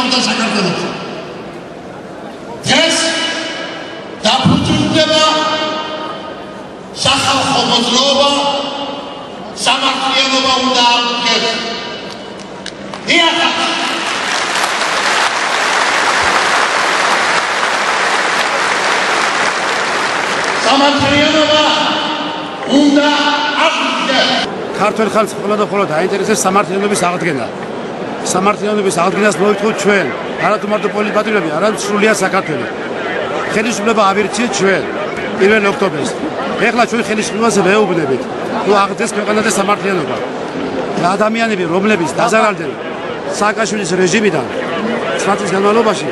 გამოვიდა საქართველოში. დღეს დაფუძნდება სახალხო მოძრაობა, სამართლიანობა უნდა აღდგეს. დიახ. სამართლიანობა უნდა აღდგეს. ქართველ ხალხს ყველა და ყველა დაინტერესებს სამართლიანობის აღდგენა. სამართლიანობის აღდგენას მოითხოვთ ჩვენ, არათუ მარტო პოლიტიკურები, არამედ სრულიად საქართველო. ხელისუფლება ავირჩიეთ ჩვენ 1 ოქტომბერს. ეხლა ჩვენ ხელისუფლებაზე ვეუბნებით, თუ აღდგეს ქვეყანაზე სამართლიანობა. ადამიანები, რომლებიც დაზარალდნენ სააკაშვილის რეჟიმიდან 9 წლის განმავლობაში,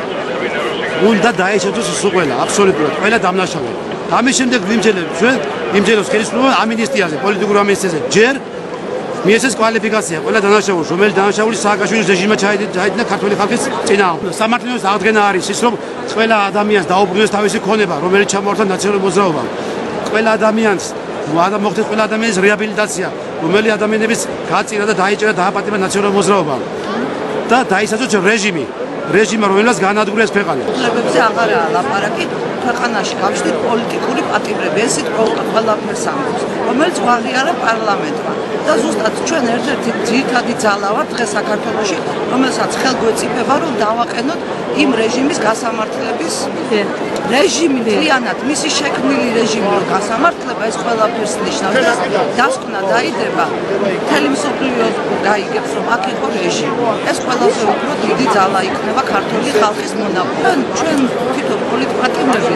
უნდა დაეშაჭოს სულ აბსოლუტურად ყველა დამნაშავე. ამის შემდეგ ვიმჯერებთ ჩვენ, იმჯეროს ხელისუფლება ამინისტიაზე, პოლიტიკურ ამინისტიაზე. ჯერ მიეცეს კვალიფიკაცია ყველა დანაშაულს, რომელიც დანაშაული სააკაშვილის რეჟიმმა ჩაიდინა ქართული ხალხის წინააღმდეგ. სამართლიანობის აღდგენა არის ის, რომ ყველა ადამიანს დაუბრუნდეს თავისი ქონება, რომელიც ჩამოართვა ნაციონალურ მოძრაობამ. ყველა ადამიანს მოხდეს ყველა ადამიანის რეაბილიტაცია, რომელიც ადამიანების გაწირა და დაიჭერა დააპატიმრა ნაციონალურ მოძრაობამ და დაისაჯოს რეჟიმმა, რომელსაც განადგურეს ქვეყანა. უფლებებზე აღარაა ლაპარაკი, ქვეყანაში გავშლით პოლიტიკური პატიმრები, ეს სიტყვა ყველაფერს ამბობს, რომელიც აღიარა პარლამენტმა. და ზუსტად ჩვენ ერთ-ერთი ძირითადი ძალა ვართ დღეს საქართველოში, რომელსაც ხელგვეწიფება, რომ დავაყენოთ იმ რეჟიმის გასამართლების რეჟიმი მთლიანად, მისი შექმნილი რეჟიმი რომ გასამართლება, ეს ყველაფერს ნიშნავს და დასკვნა დაიდება, მთელი მსოფლიო გაიგებს, რომ აქ იყო რეჟიმი. ეს ყველაფერი უფრო დიდი ძალა იქნება ქართული ხალხის მონაპოვარად. ჩვენ თვითონ პოლიტპატიმრები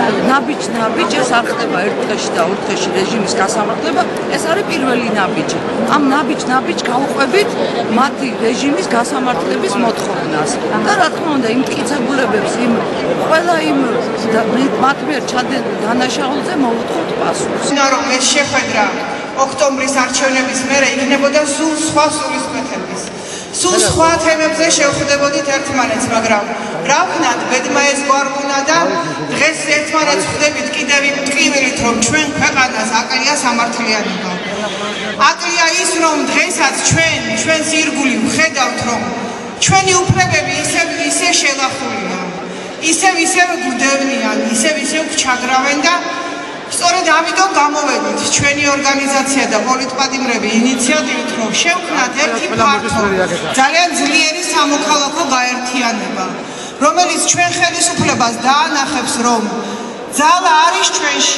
ნაბიჯ ეს არ ხდება ერთ დღეში და ორ დღეში რეჟიმის გასამართლება, ეს არის პირველი ნაბიჯი. ამ ნაბიჯ გავუყვებით მათი რეჟიმის გასამართლების მოთხოვნას. და რა თქმა უნდა, იმ მტკიცებულებებს, ყველა იმ მათ მიერ ჩადენ დანაშაულზე მოვუწყოთ პასუხს. რომ ეს შეხვედრა ოქტომბრის არჩევნების მერე იქნებოდა სულ სხვა სულისკვეთების. სულ სხვა თემებზე შევხვდებოდით ერთმანეთს, მაგრამ რა ვქნათ, ბედმა ეს გვარგუნა და დღეს ერთმანეთს ხვდებით კიდევ იმ ტკივილით, რომ ჩვენ ქვეყანას აკლია სამართლიანობა. აკლია ის, რომ დღესაც ჩვენს ირგული ვხედავთ, რომ ჩვენი უფლებები ისე შელახულია, ისევ გვდევნიან, ისევ ჩაგრავენ და სწორედ ამიტომ გამოვედით ჩვენი ორგანიზაცია და პოლიტპატიმრები ინიციატივით, რომ შევქმნათ ერთი ფართო, ძალიან ძლიერი სამოქალაქო გაერთიანება, რომელიც ჩვენ ხელისუფლებას დაანახებს, რომ ძალა არის ჩვენში.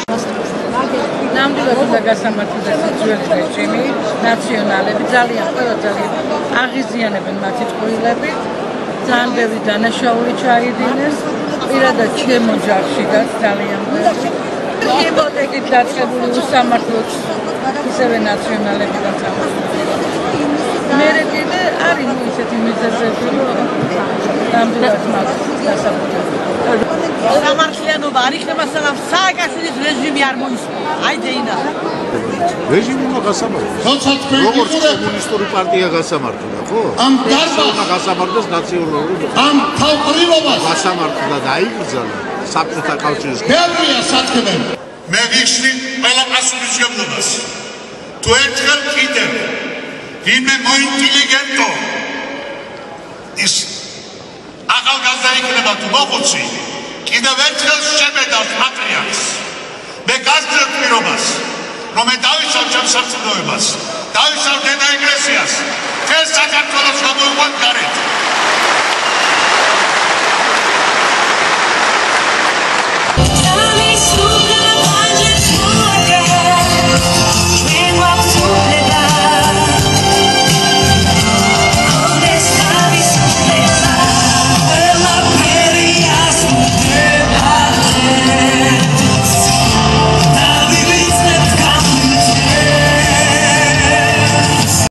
ნამდვილად უნდა გასამართლდეს ძველი რეჟიმი, ნაციონალები ძალიან აღიზიანებენ მათი წყვილები, ძალიან ბევრი დანაშაული ჩაიდინეს, პირადად ჩემო ჯარშიდაც ძალიან ბევრი. ჰიპოთეკით დაწყებული უსამართლოდ ისევე ნაციონალები მერე კიდე არის ისეთი მიზეზები, რომ ნამდვილად მათ გასაფრთხილებლად. სამართლიანობა არ იქნება, სანამ სააკაშვილის რეჟიმი არ მოისმინა. აი დეინა. რეჟიმი უნდა გასამართლოს. როგორც კომუნისტური პარტია გასამართლა, ხო? ამ დარბაზს გასამართლოს ნაციონალური ამ თავყრილობას გასამართლა დაიგრძალა საბჭოთა კავშირის. ბევრია სათქმელი. მე ვიხსნით ყველა პასუხისმგებლობას. თუ ერთხელ კიდევ ვინმე მოინტელიგენტო ის ახალგაზრდა იქნება თუ მოხუცი, კიდევ ერთხელ შებედავს პატრიარქს. მე გასძლევ პირობას, რომ მე დავისვამ ჩემს სარწმუნოებას, დავისვამ დედა ეკლესიას, თელ საქართველოს გამოვიყვანთ გარეთ.